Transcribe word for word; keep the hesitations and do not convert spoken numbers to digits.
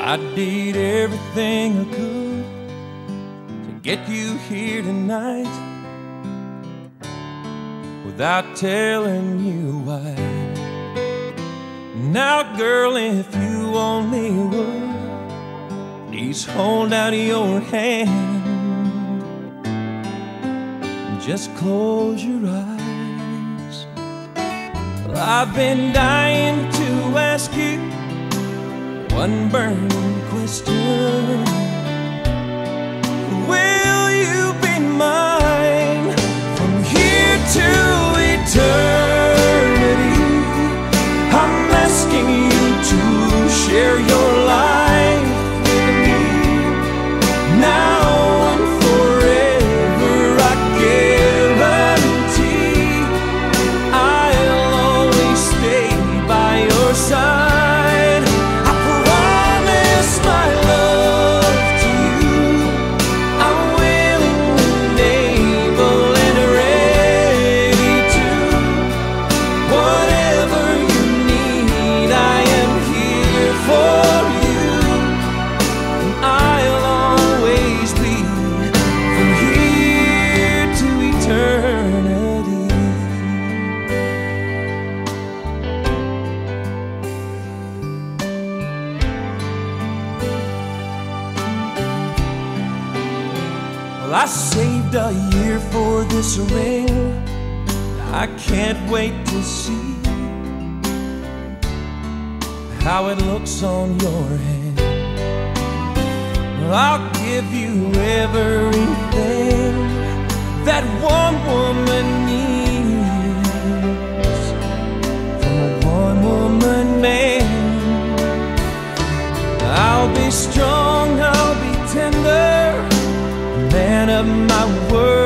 I did everything I could to get you here tonight without telling you why. Now, girl, if you only would, please hold out your hand. Just close your eyes. Well, I've been dying to ask you one burning question. Will you be mine from here to eternity? I'm asking you to share your life with me now and forever. I guarantee I'll always stay by your side. I promise my love to you. I'm willing and able and ready to. Whatever you need, I am here for you. And I'll always be from here to eternity. Well, I saved a year for this ring. I can't wait to see how it looks on your hand. Well, I'll give you everything that one woman needs from a one-woman man. I'll be strong, I'll be tender, man of my word.